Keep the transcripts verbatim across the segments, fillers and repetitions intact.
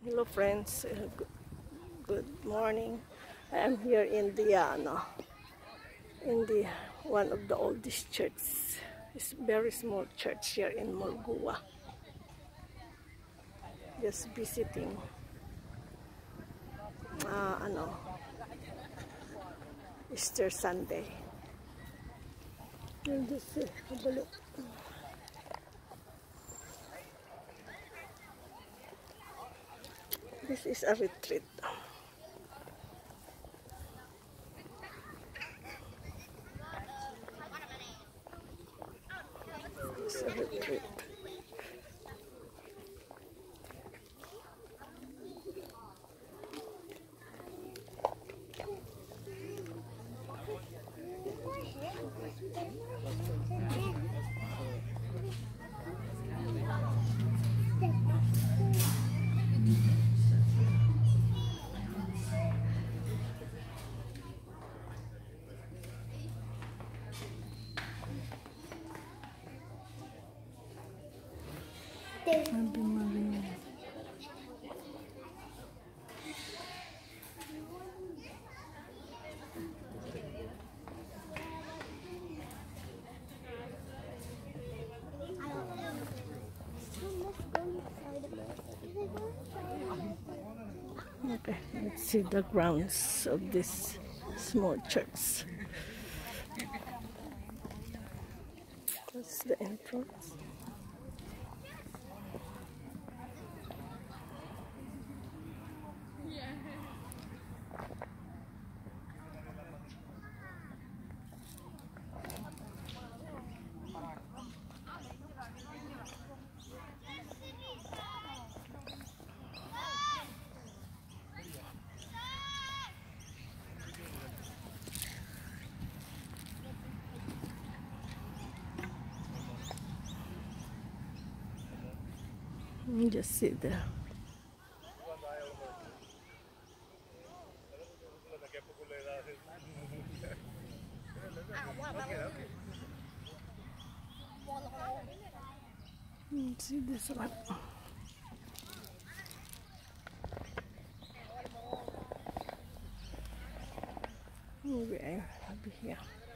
Hello friends, uh, good, good morning. I am here in the uh, no, in the one of the oldest churches. It's very small church here in Mulgoa. Just visiting. Uh, ano, Easter Sunday. And this, uh, have a look. This is a retreat. It's a retreat. Okay, let's see the grounds of this small church. That's the entrance. You just sit there. You see this one. Okay, I'll be here.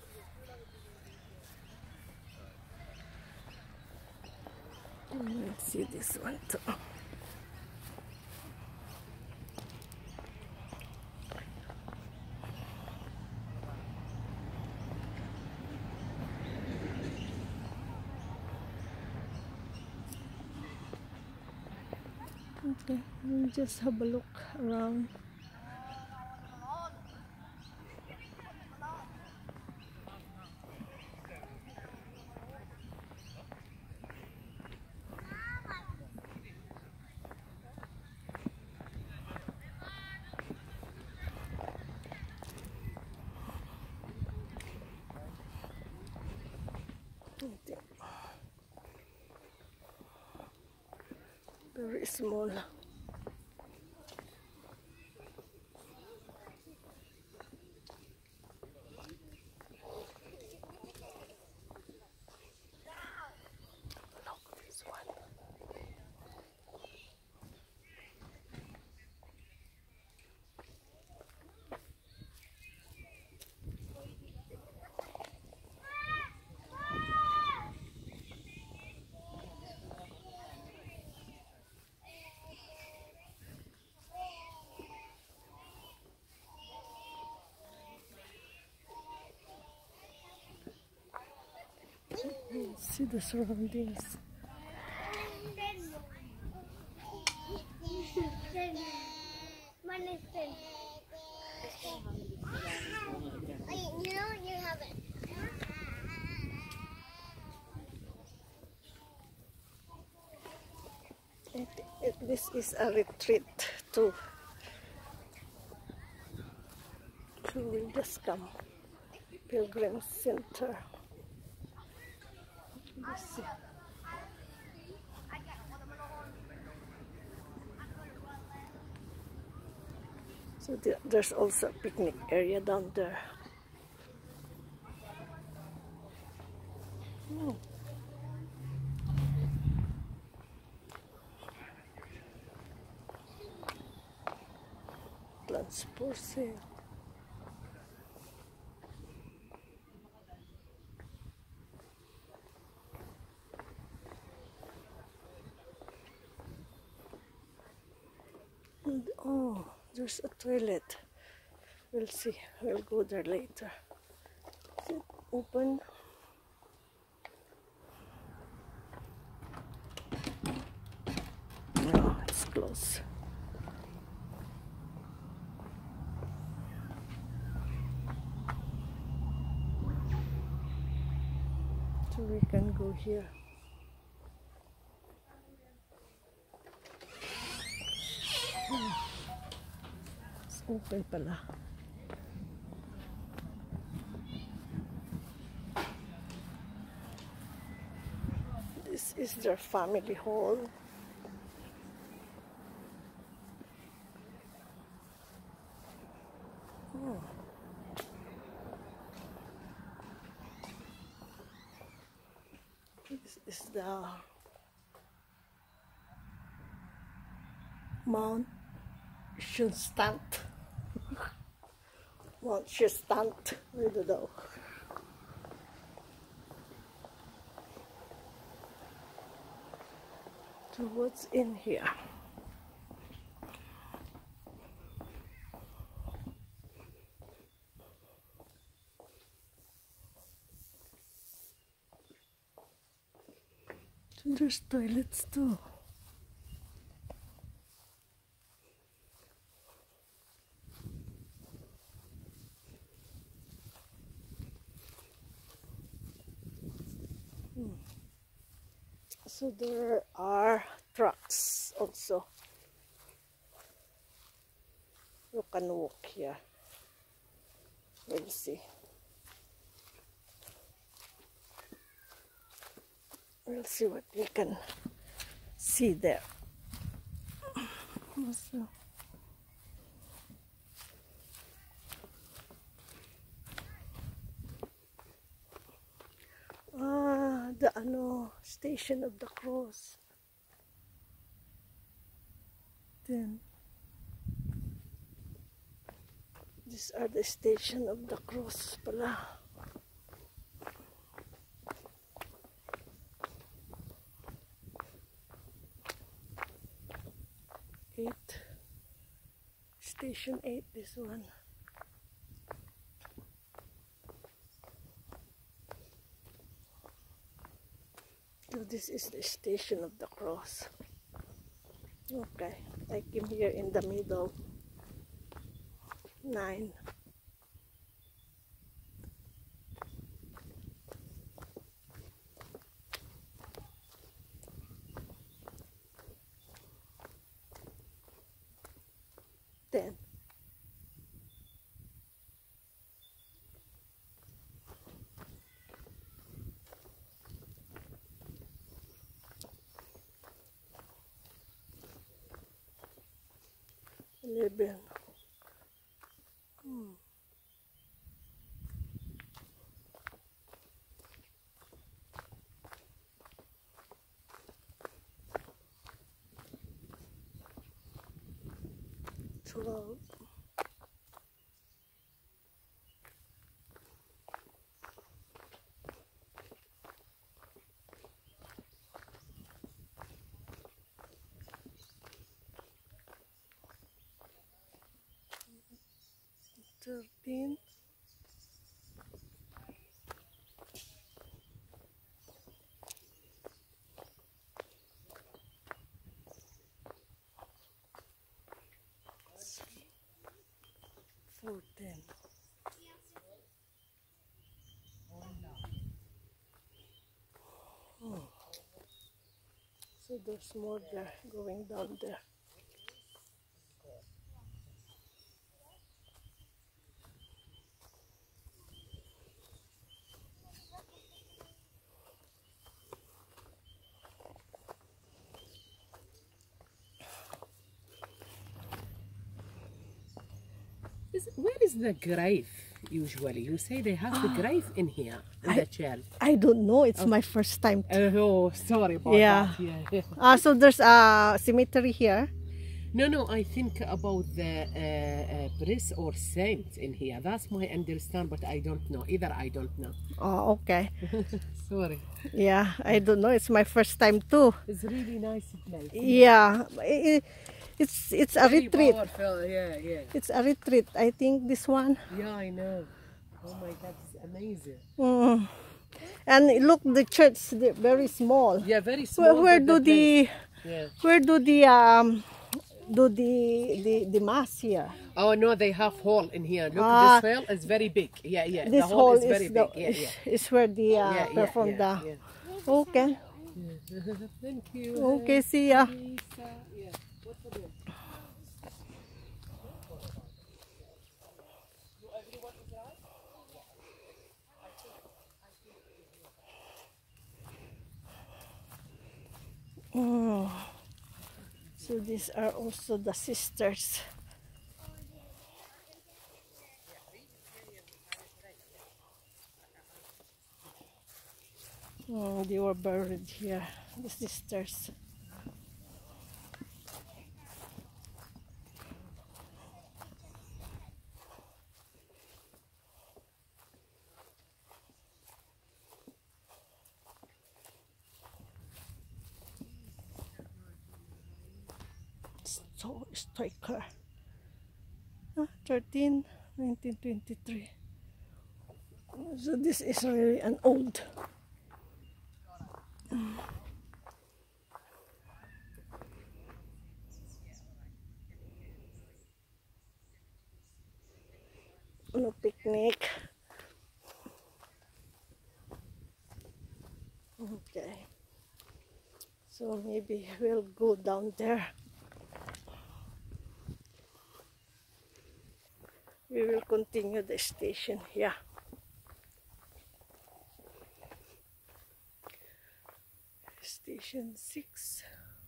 Let's see this one too. Okay, we'll just have a look around. Very small. See the surroundings. It, it, this is a retreat too. So we'll just come. Pilgrim Center. Let's see. So the, there's also a picnic area down there. Oh. It's for sale. And, oh, there's a toilet. We'll see. We'll go there later. Is it open? No, it's closed. So we can go here. Hmm. It's open pala. This is their family hall. Oh. This is the Mount Schoenstatt. Mount Schoenstatt. I don't know. So what's in here? So there's toilets too. Hmm. So there are trucks also. You can walk here. We'll see. We'll see what we can see there. Also, ah, the ano, Station of the Cross. Then these are the Station of the Cross pala. Eight. Station eight, this one. So this is the Station of the Cross. Okay, I came here in the middle. Nine. Ten. Eleven. Hmm. Twelve. Thirteen. Fourteen. Oh. So there's more there going down there. Is, where is the grave usually? You say they have the grave in here, in I, the church. I don't know. It's Okay. my first time. Oh, sorry about Yeah. that. Yeah. Uh, so there's a cemetery here. No, no, I think about the uh, uh, breath or scent in here. That's my understand, but I don't know. Either I don't know. Oh, okay. Sorry. Yeah, I don't know. It's my first time too. It's really nice place. Yeah, i- i- it's it's a Very retreat. powerful, yeah, yeah. It's a retreat. I think this one. Yeah, I know. Oh my God, it's amazing. Mm. And look, the church, the very small. Yeah, very Where, small. where but do the place. the Yeah. where do the um do the the the mass here? Oh no, they have hall in here. Look, Ah, this hall is very big. Yeah, yeah. This the hall hall is is very the big. Yeah, is, yeah. is where the uh, Yeah, yeah, perform yeah, the. yeah. Okay. Thank you. Okay. See ya. Lisa. Yeah. What's the name? Oh. So these are also the sisters. Oh, they were buried here, the sisters. So striker. Ah, thirteen, nineteen twenty-three. So this is really an old. No picnic. Okay. So maybe we'll go down there. We will continue the station here. Station six.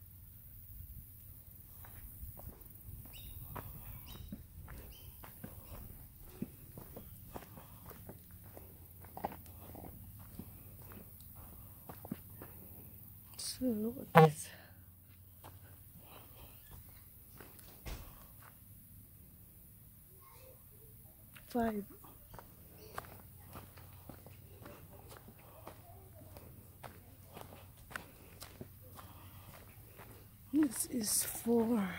So look at this. Five. This is four.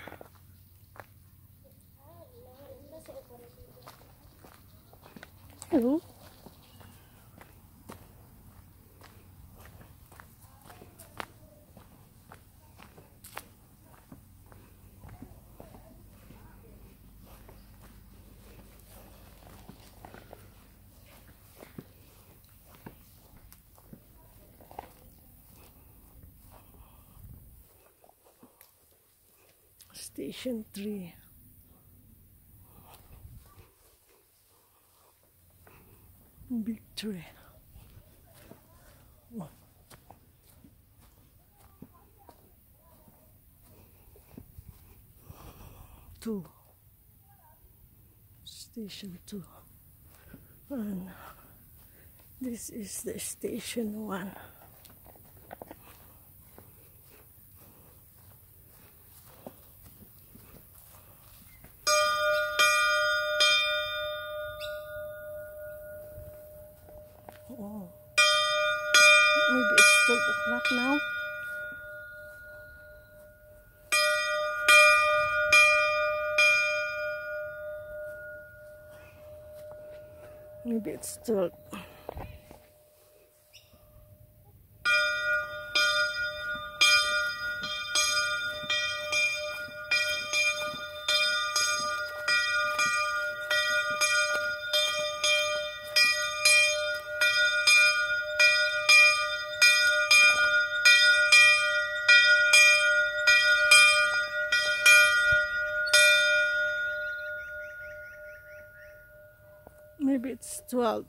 Hello. Station three. Big tree. One. Two. Station two. And this is the station one. Oh, maybe it's twelve o'clock now. Maybe it's twelve. Maybe it's twelve.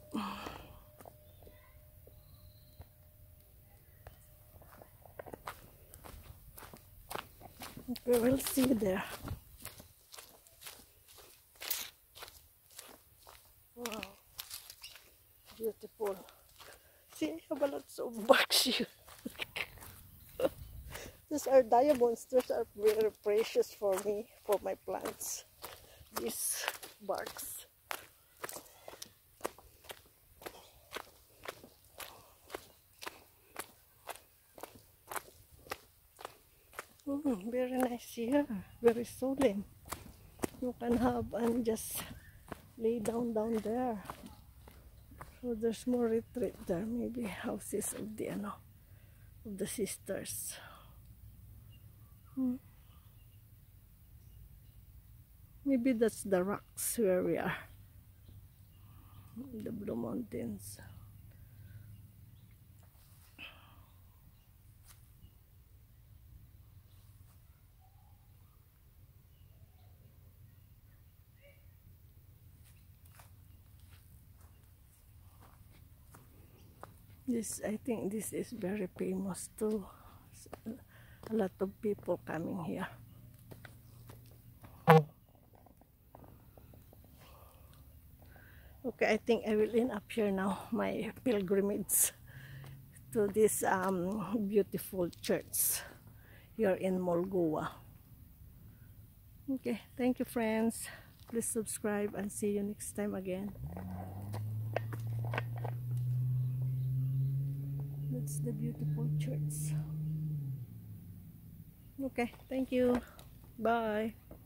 Okay, we'll see there. Wow, beautiful. See, I have lots of bugs here. These are diamonds. These are very precious for me, for my plants. These barks. Mm, very nice here. Very solemn. You can have and just lay down down there. So there's more retreat there. Maybe houses of the ano, of the sisters. Hmm. Maybe that's the rocks where we are. The Blue Mountains. This, I think this is very famous too. A lot of people coming here. Okay, I think I will end up here now, my pilgrimage to this um, beautiful church here in Mulgoa. Okay, thank you friends. Please subscribe and see you next time again. That's the beautiful church. Okay, thank you. Bye.